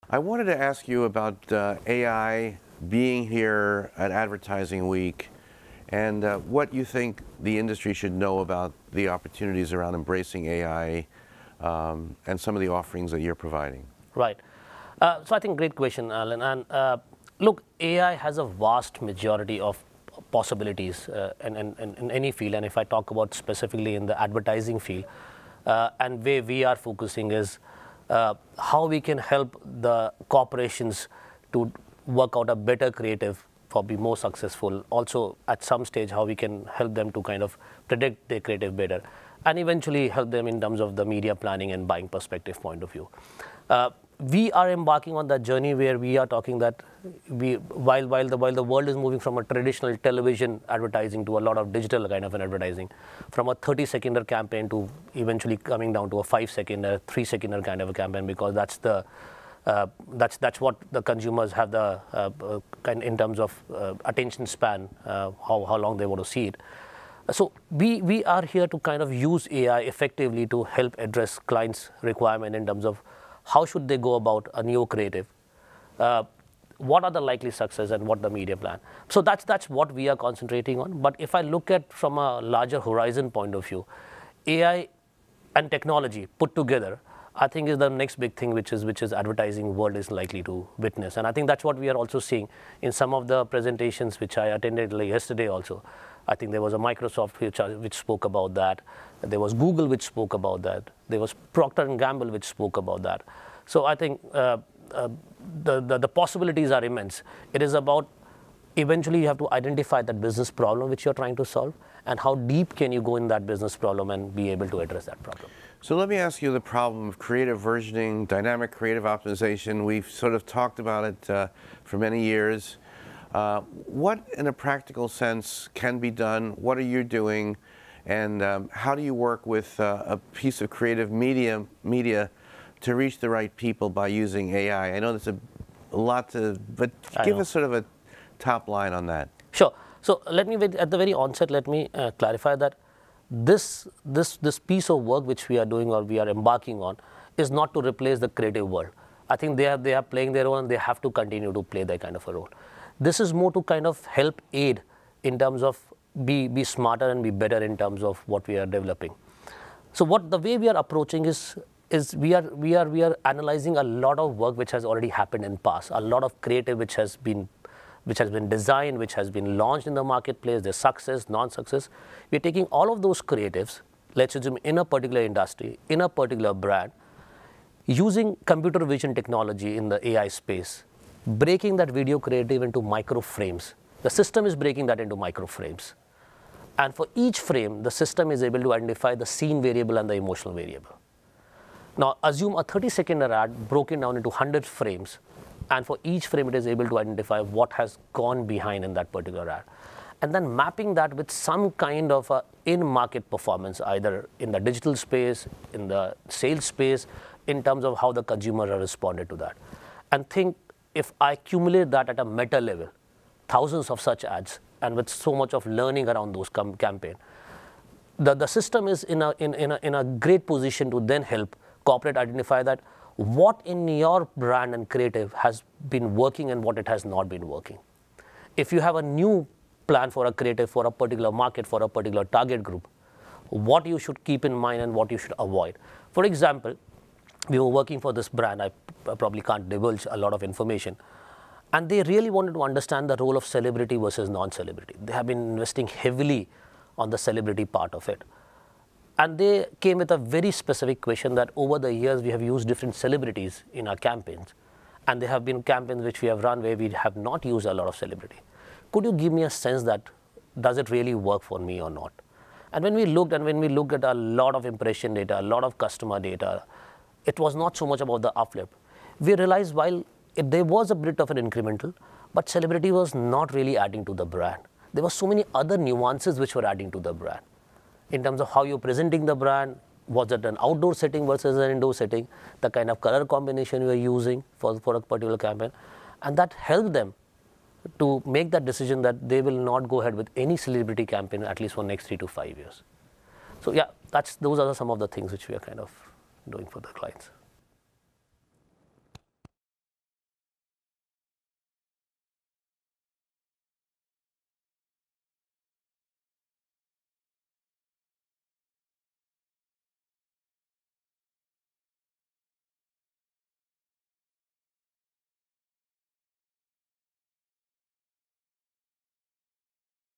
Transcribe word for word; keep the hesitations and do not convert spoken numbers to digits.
I wanted to ask you about uh, A I being here at Advertising Week and uh, what you think the industry should know about the opportunities around embracing A I um, and some of the offerings that you're providing. Right. Uh, so I think great question, Alan. And uh, look, A I has a vast majority of possibilities uh, in, in, in any field. And if I talk about specifically in the advertising field, uh, and where we are focusing is uh, how we can help the corporations to work out a better creative for be more successful. Also, at some stage, how we can help them to kind of predict their creative better, and eventually help them in terms of the media planning and buying perspective point of view. Uh, we are embarking on that journey where we are talking that we, while while the while the world is moving from a traditional television advertising to a lot of digital kind of an advertising, from a thirty seconder campaign to eventually coming down to a five seconder, three seconder kind of a campaign, because that's the uh, that's that's what the consumers have the uh, uh, kind in terms of uh, attention span, uh, how how long they want to see it. So we we are here to kind of use A I effectively to help address clients' requirement in terms of how should they go about a new creative, uh, what are the likely success and what the media plan. So that's that's what we are concentrating on. But if I look at from a larger horizon point of view, A I and technology put together, I think is the next big thing which is which is advertising world is likely to witness. And I think that's what we are also seeing in some of the presentations which I attended like yesterday also. I think there was a Microsoft which, which spoke about that. There was Google which spoke about that. There was Procter and Gamble which spoke about that. So I think uh, uh, the, the, the possibilities are immense. It is about eventually you have to identify that business problem which you're trying to solve, and how deep can you go in that business problem and be able to address that problem. So let me ask you the problem of creative versioning, dynamic creative optimization. We've sort of talked about it uh, for many years. Uh, what, in a practical sense, can be done? What are you doing? And um, how do you work with uh, a piece of creative media, media to reach the right people by using A I? I know there's a, a lot to, but I give know. us sort of a top line on that. Sure. So let me, at the very onset, let me uh, clarify that this, this, this piece of work which we are doing or we are embarking on is not to replace the creative world. I think they are, they are playing their role and they have to continue to play that kind of a role. This is more to kind of help aid in terms of be, be smarter and be better in terms of what we are developing. So what the way we are approaching is, is we, are, we, are, we are analyzing a lot of work which has already happened in past, a lot of creative which has been, which has been designed, which has been launched in the marketplace, the success, non-success. We're taking all of those creatives, let's assume in a particular industry, in a particular brand, using computer vision technology in the A I space, breaking that video creative into micro frames. The system is breaking that into micro frames. And for each frame, the system is able to identify the scene variable and the emotional variable. Now, assume a thirty seconder ad broken down into one hundred frames. And for each frame, it is able to identify what has gone behind in that particular ad. And then mapping that with some kind of a in-market performance, either in the digital space, in the sales space, in terms of how the consumer has responded to that. And think, if I accumulate that at a meta level, thousands of such ads, and with so much of learning around those campaign, the, the system is in a, in, in, a, in a great position to then help corporate identify that what in your brand and creative has been working and what it has not been working. If you have a new plan for a creative, for a particular market, for a particular target group, what you should keep in mind and what you should avoid. For example, we were working for this brand, I probably can't divulge a lot of information, and they really wanted to understand the role of celebrity versus non-celebrity. They have been investing heavily on the celebrity part of it. And they came with a very specific question that over the years we have used different celebrities in our campaigns, and there have been campaigns which we have run where we have not used a lot of celebrity. Could you give me a sense that does it really work for me or not? And when we looked and when we looked at a lot of impression data, a lot of customer data, it was not so much about the uplift. We realized while it, there was a bit of an incremental, but celebrity was not really adding to the brand. There were so many other nuances which were adding to the brand. In terms of how you're presenting the brand, was it an outdoor setting versus an indoor setting, the kind of color combination you are using for, for a particular campaign. And that helped them to make that decision that they will not go ahead with any celebrity campaign at least for next three to five years. So yeah, that's, those are some of the things which we are kind of doing for the clients.